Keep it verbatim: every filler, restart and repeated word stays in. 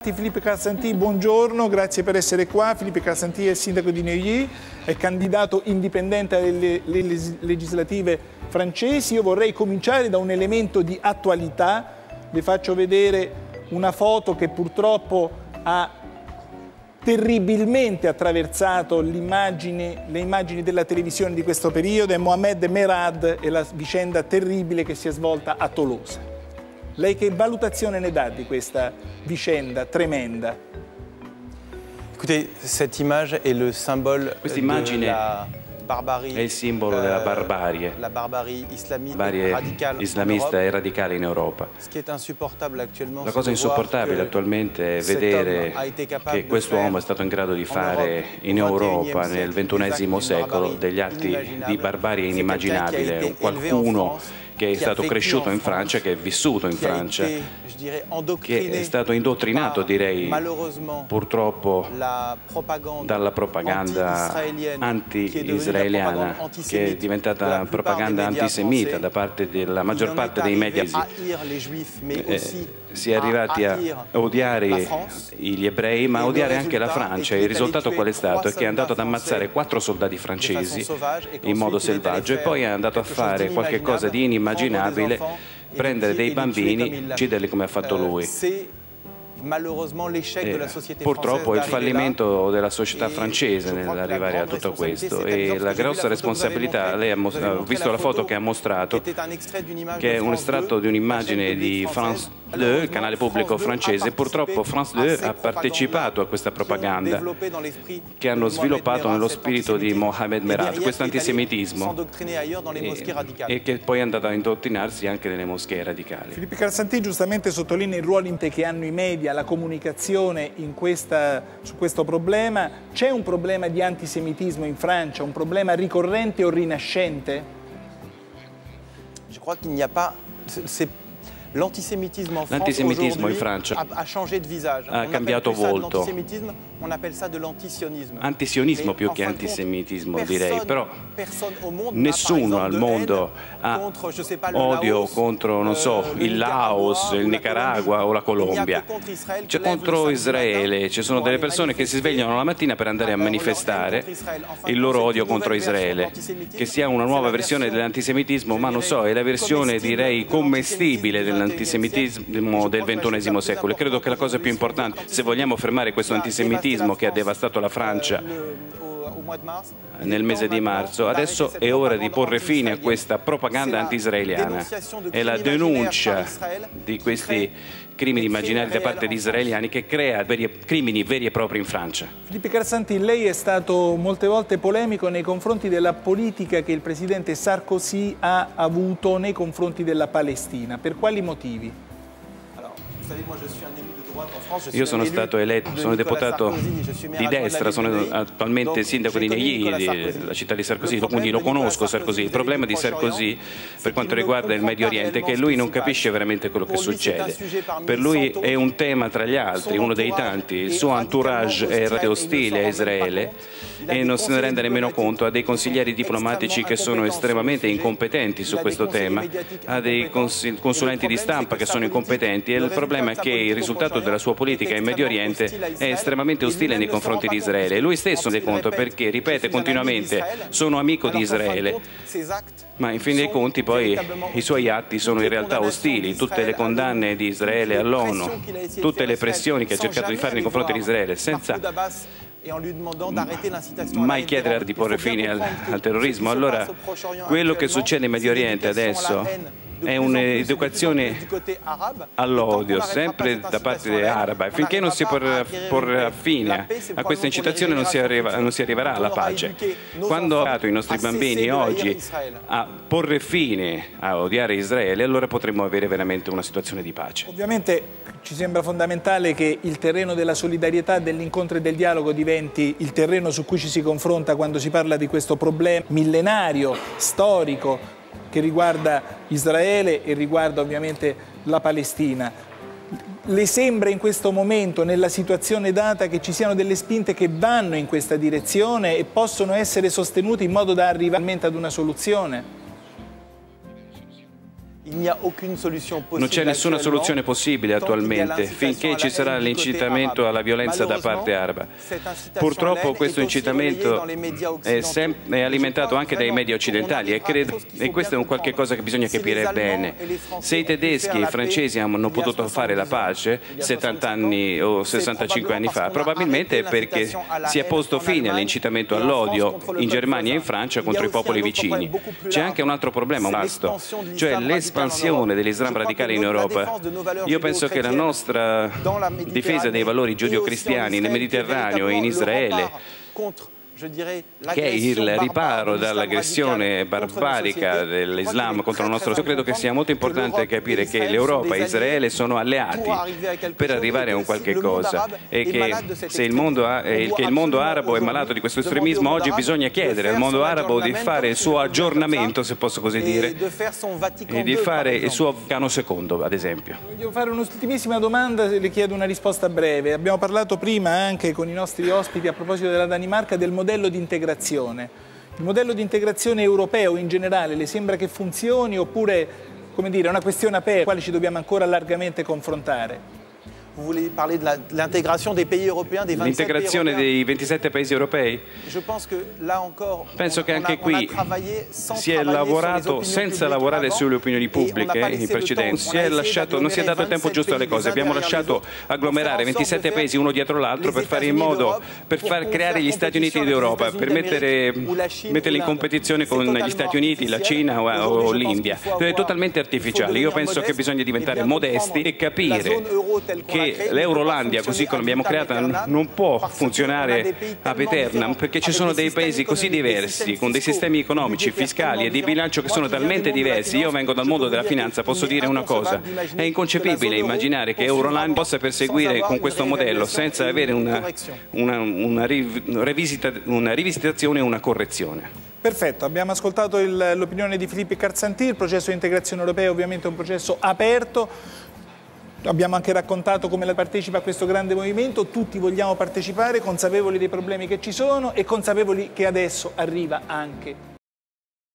Philippe Calsanti, buongiorno, grazie per essere qua. Philippe Calsanti è il sindaco di Neuilly, è candidato indipendente alle legislative francesi. Io vorrei cominciare da un elemento di attualità. Le faccio vedere una foto che purtroppo ha terribilmente attraversato le immagini della televisione di questo periodo. È Mohamed Merad e la vicenda terribile che si è svolta a Tolosa. Lei che valutazione ne dà di questa vicenda tremenda? Écoutez, cette image est le symbole Questa immagine de la barbarie, è il simbolo della barbarie, la barbarie islamiste barbarie islamista e radicale in Europa. La cosa insopportabile attualmente è vedere che quest'uomo è stato in grado di fare in Europa nel ventunesimo secolo degli atti di barbarie inimmaginabile. Qualcuno che è stato cresciuto in Francia, che è vissuto in Francia, che è stato indottrinato, direi, purtroppo dalla propaganda anti-israeliana, che è diventata propaganda antisemita da parte della maggior parte dei media. Eh, si è arrivati a odiare gli ebrei, ma a odiare anche la Francia. Il risultato qual è stato? È che è andato ad ammazzare quattro soldati francesi in modo selvaggio e poi è andato a fare qualche cosa di inimmaginabile, prendere dei bambini, ucciderli come ha fatto lui. Eh, purtroppo è il fallimento della società francese nell'arrivare a tutto questo, e la grossa responsabilità, lei ha, ha visto la foto che ha mostrato, che è un estratto di un'immagine di France due, il canale pubblico francese. Purtroppo France due ha partecipato a questa propaganda che hanno sviluppato nello spirito di Mohamed Merad questo antisemitismo, e, e che poi è andato a indottrinarsi anche nelle moschee radicali. Philippe Calsanti giustamente sottolinea il ruolo che hanno i media, la comunicazione in questa, su questo problema. C'è un problema di antisemitismo in Francia, un problema ricorrente o rinascente? Je crois qu'il n'y a pas... L'antisemitismo in Francia ha cambiato volto. Antisionismo più che antisemitismo, direi, però nessuno al mondo ha odio contro, non so, il Laos, il Nicaragua o la Colombia. C'è contro Israele, ci sono delle persone che si svegliano la mattina per andare a manifestare il loro odio contro Israele. Che sia una nuova versione dell'antisemitismo, ma non so, è la versione, direi, commestibile dell'antisemitismo del ventunesimo secolo. E credo che la cosa più importante, se vogliamo fermare questo antisemitismo che ha devastato la Francia nel mese di marzo, adesso è ora di porre fine a questa propaganda anti-israeliana e la denuncia di questi crimini immaginari da parte di israeliani che crea veri, crimini veri e propri in Francia. Philippe Calsanti, lei è stato molte volte polemico nei confronti della politica che il presidente Sarkozy ha avuto nei confronti della Palestina. Per quali motivi? Io sono stato eletto, sono deputato di destra, sono attualmente sindaco di Neuilly, la città di Sarkozy, quindi lo conosco Sarkozy. Il problema di Sarkozy per quanto riguarda il Medio Oriente è che lui non capisce veramente quello che succede. Per lui è un tema tra gli altri, uno dei tanti. Il suo entourage è ostile a Israele e non se ne rende nemmeno conto. Ha dei consiglieri diplomatici che sono estremamente incompetenti su questo tema, ha dei consulenti di stampa che sono incompetenti, e il problema è che il risultato della sua politica in Medio Oriente è estremamente ostile nei confronti di Israele. Lui stesso ne conta, perché ripete continuamente: sono amico di Israele, ma in fin dei conti poi i suoi atti sono in realtà ostili. Tutte le condanne di Israele all'ONU, tutte le pressioni che ha cercato di fare nei confronti di Israele, senza mai chiedere di porre fine al, al terrorismo. Allora, quello che succede in Medio Oriente adesso è un'educazione all'odio, sempre da parte araba. Finché non si porrà fine a questa incitazione non si, arriva, non si arriverà alla pace. Quando i nostri bambini oggi a porre fine a odiare Israele, allora potremo avere veramente una situazione di pace. Ovviamente ci sembra fondamentale che il terreno della solidarietà, dell'incontro e del dialogo diventi il terreno su cui ci si confronta quando si parla di questo problema millenario, storico, che riguarda Israele e riguarda ovviamente la Palestina. Le sembra in questo momento, nella situazione data, che ci siano delle spinte che vanno in questa direzione e possono essere sostenute in modo da arrivare ad una soluzione? Non c'è nessuna soluzione possibile attualmente finché ci sarà l'incitamento alla violenza da parte araba. Purtroppo questo incitamento è, è alimentato anche dai media occidentali e, credo, e questo è un qualche cosa che bisogna capire bene. Se i tedeschi e i francesi hanno potuto fare la pace settanta anni o sessantacinque anni fa, probabilmente è perché si è posto fine all'incitamento all'odio in Germania e in Francia contro i popoli vicini. C'è anche un altro problema, un vasto, cioè l'espansione dell'Islam radicale in Europa. Io penso che la nostra difesa dei valori giudeo-cristiani nel Mediterraneo e in Israele, che è il riparo dall'aggressione barbarica dell'Islam contro il nostro. Io credo che sia molto importante capire che l'Europa e Israele sono alleati per arrivare a un qualche cosa e che se il mondo, che il mondo arabo è malato di questo estremismo, oggi bisogna chiedere al mondo arabo di fare il suo aggiornamento, se posso così dire, e di fare il suo Vaticano secondo, ad esempio. Voglio fare un'ultimissima domanda, le chiedo una risposta breve. Abbiamo parlato prima anche con i nostri ospiti a proposito della Danimarca del modello di integrazione. Il modello di integrazione europeo in generale le sembra che funzioni oppure, come dire, è una questione aperta, con la quale ci dobbiamo ancora largamente confrontare? L'integrazione dei ventisette paesi europei? Penso che anche qui si è lavorato senza lavorare sulle opinioni pubbliche in precedenza. Si è lasciato, non si è dato il tempo giusto alle cose. Abbiamo lasciato agglomerare ventisette paesi uno dietro l'altro per fare in modo, per far creare gli Stati Uniti d'Europa, per mettere, metterli in competizione con gli Stati Uniti, la Cina o, o l'India. È totalmente artificiale. Io penso che bisogna diventare modesti e capire che l'Eurolandia, così come l'abbiamo creata, non può funzionare ad aeternam, perché ci sono dei paesi così diversi, con dei sistemi economici, fiscali e di bilancio che sono talmente diversi. Io vengo dal mondo della finanza, posso dire una cosa: è inconcepibile immaginare che Eurolandia possa perseguire con questo modello senza avere una, una, una, rivisita, una rivisitazione e una correzione. Perfetto, abbiamo ascoltato l'opinione di Philippe Carzanti. Il processo di integrazione europea ovviamente è un processo aperto. Abbiamo anche raccontato come la partecipa a questo grande movimento, tutti vogliamo partecipare, consapevoli dei problemi che ci sono e consapevoli che adesso arriva anche